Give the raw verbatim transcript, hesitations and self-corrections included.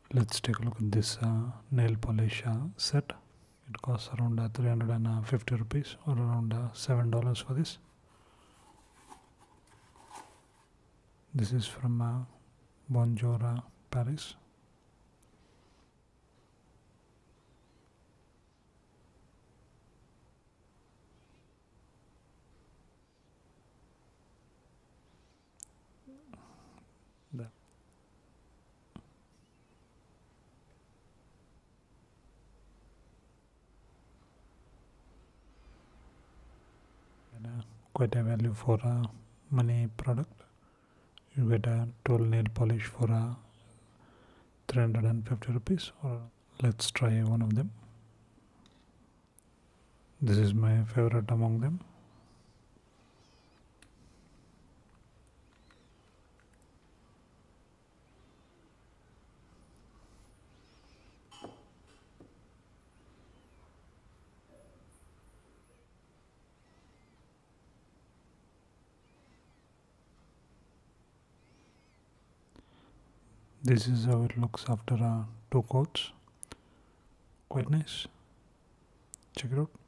Let's take a look at this uh, nail polish uh, set. It costs around uh, three hundred fifty rupees, or around uh, seven dollars for this. This is from uh, Bonjour uh, Paris. The and, uh, quite a value for uh, money product. You get a twelve nail polish for uh, three hundred fifty rupees. Or let's try one of them. This is my favorite among them. This is how it looks after uh, two coats. Quite nice. Check it out.